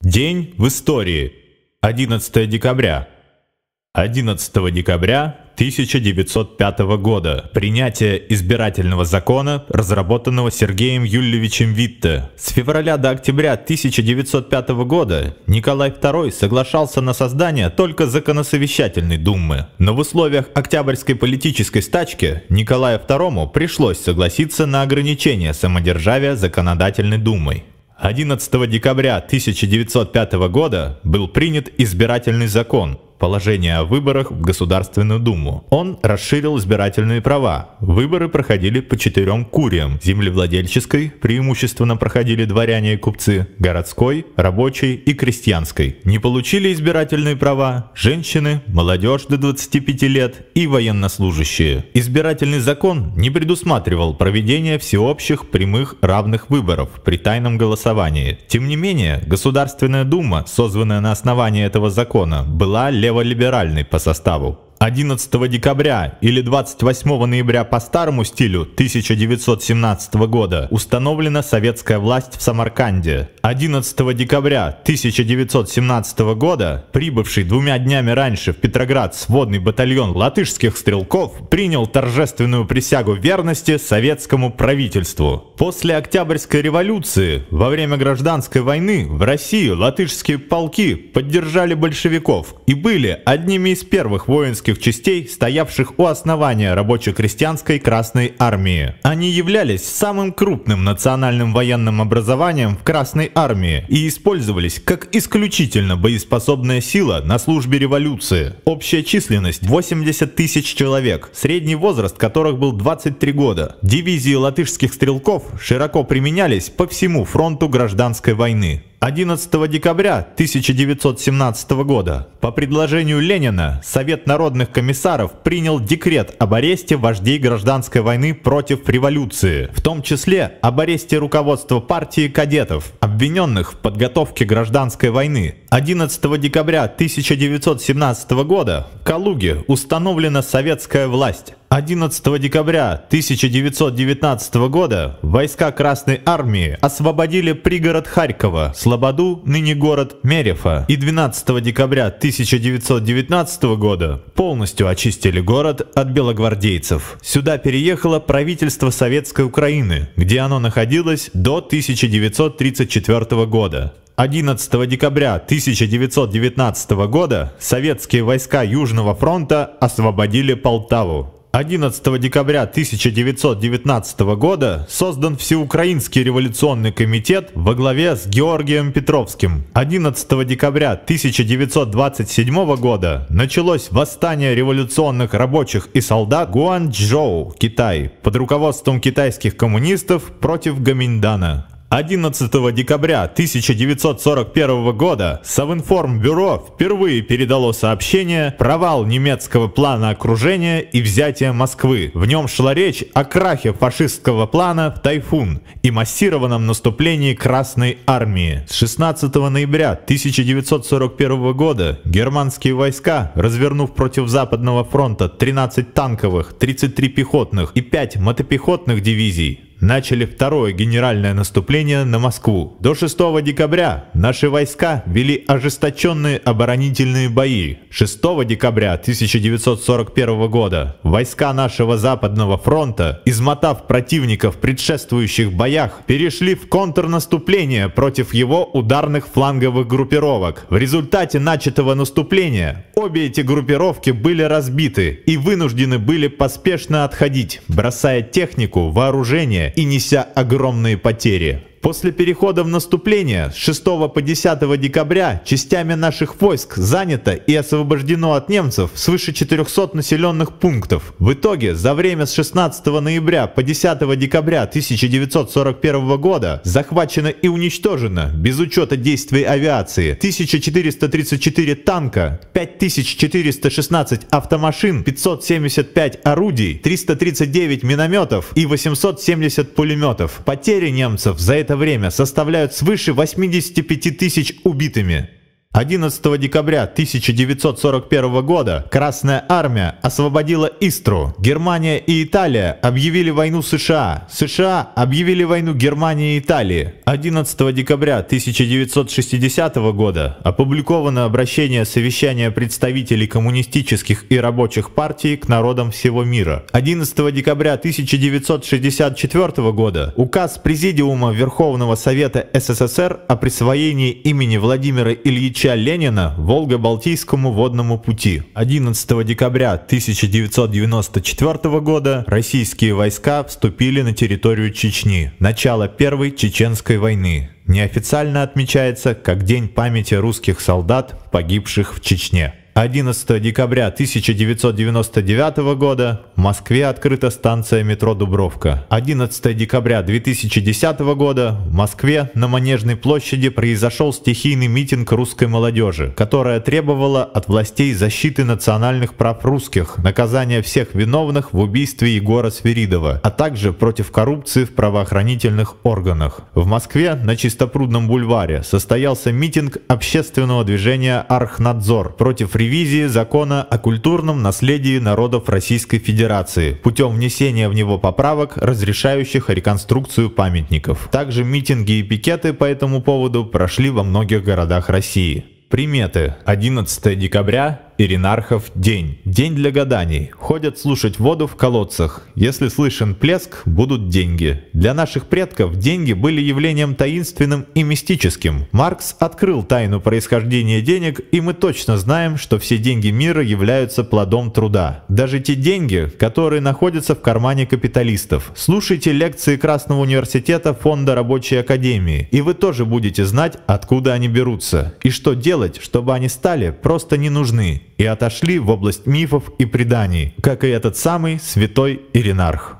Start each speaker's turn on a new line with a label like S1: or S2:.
S1: День в истории. 11 декабря. 11 декабря 1905 года. Принятие избирательного закона, разработанного Сергеем Юльевичем Витте. С февраля до октября 1905 года Николай II соглашался на создание только законосовещательной думы. Но в условиях Октябрьской политической стачки Николаю II пришлось согласиться на ограничение самодержавия законодательной думой. 11 декабря 1905 года был принят избирательный закон, положение о выборах в Государственную Думу. Он расширил избирательные права. Выборы проходили по 4 куриям: землевладельческой, преимущественно проходили дворяне и купцы, городской, рабочей и крестьянской. Не получили избирательные права женщины, молодежь до 25 лет и военнослужащие. Избирательный закон не предусматривал проведение всеобщих прямых равных выборов при тайном голосовании. Тем не менее, Государственная Дума, созванная на основании этого закона, была леволиберальной по составу. 11 декабря или 28 ноября по старому стилю 1917 года установлена советская власть в Самарканде. 11 декабря 1917 года прибывший 2 днями раньше в Петроград сводный батальон латышских стрелков принял торжественную присягу верности советскому правительству. После Октябрьской революции во время гражданской войны в России латышские полки поддержали большевиков и были одними из первых воинских частей, стоявших у основания рабоче-крестьянской Красной Армии. Они являлись самым крупным национальным военным образованием в Красной Армии и использовались как исключительно боеспособная сила на службе революции. Общая численность 80 тысяч человек, средний возраст которых был 23 года. Дивизии латышских стрелков широко применялись по всему фронту гражданской войны. 11 декабря 1917 года по предложению Ленина Совет народных комиссаров принял декрет об аресте вождей гражданской войны против революции, в том числе об аресте руководства партии кадетов, обвиненных в подготовке гражданской войны. 11 декабря 1917 года в Калуге установлена советская власть. 11 декабря 1919 года войска Красной Армии освободили пригород Харькова, Слободу, ныне город Мерефа, и 12 декабря 1919 года полностью очистили город от белогвардейцев. Сюда переехало правительство Советской Украины, где оно находилось до 1934 года. 11 декабря 1919 года советские войска Южного фронта освободили Полтаву. 11 декабря 1919 года создан Всеукраинский революционный комитет во главе с Георгием Петровским. 11 декабря 1927 года началось восстание революционных рабочих и солдат Гуанчжоу, Китай, под руководством китайских коммунистов против Гоминьдана. 11 декабря 1941 года Совинформбюро впервые передало сообщение «Провал немецкого плана окружения и взятия Москвы». В нем шла речь о крахе фашистского плана в Тайфун и массированном наступлении Красной Армии. С 16 ноября 1941 года германские войска, развернув против Западного фронта 13 танковых, 33 пехотных и 5 мотопехотных дивизий, начали второе генеральное наступление на Москву. До 6 декабря наши войска вели ожесточенные оборонительные бои. 6 декабря 1941 года войска нашего Западного фронта, измотав противника в предшествующих боях, перешли в контрнаступление против его ударных фланговых группировок. В результате начатого наступления обе эти группировки были разбиты и вынуждены были поспешно отходить, бросая технику, вооружение и неся огромные потери. После перехода в наступление с 6 по 10 декабря частями наших войск занято и освобождено от немцев свыше 400 населенных пунктов. В итоге за время с 16 ноября по 10 декабря 1941 года захвачено и уничтожено, без учета действий авиации, 1434 танка, 5416 автомашин, 575 орудий, 339 минометов и 870 пулеметов. Потери немцев за это время составляют свыше 85 тысяч убитыми. 11 декабря 1941 года Красная Армия освободила Истру. Германия и Италия объявили войну США. США объявили войну Германии и Италии. 11 декабря 1960 года опубликовано обращение совещания представителей коммунистических и рабочих партий к народам всего мира. 11 декабря 1964 года указ Президиума Верховного Совета СССР о присвоении имени Владимира Ильича Ленина Волго-Балтийскому водному пути. 11 декабря 1994 года российские войска вступили на территорию Чечни. Начало Первой Чеченской войны. Неофициально отмечается как День памяти русских солдат, погибших в Чечне. 11 декабря 1999 года в Москве открыта станция метро Дубровка. 11 декабря 2010 года в Москве на Манежной площади произошел стихийный митинг русской молодежи, которая требовала от властей защиты национальных прав русских, наказания всех виновных в убийстве Егора Свиридова, а также против коррупции в правоохранительных органах. В Москве на Чистопрудном бульваре состоялся митинг общественного движения «Архнадзор» против ревизии закона о культурном наследии народов Российской Федерации путем внесения в него поправок, разрешающих реконструкцию памятников. Также митинги и пикеты по этому поводу прошли во многих городах России. Приметы. 11 декабря – Иринархов день. День для гаданий. Ходят слушать воду в колодцах. Если слышен плеск, будут деньги. Для наших предков деньги были явлением таинственным и мистическим. Маркс открыл тайну происхождения денег, и мы точно знаем, что все деньги мира являются плодом труда. Даже те деньги, которые находятся в кармане капиталистов. Слушайте лекции Красного университета Фонда Рабочей Академии, и вы тоже будете знать, откуда они берутся. И что делать, чтобы они стали просто не нужны и отошли в область мифов и преданий, как и этот самый святой Иринарх.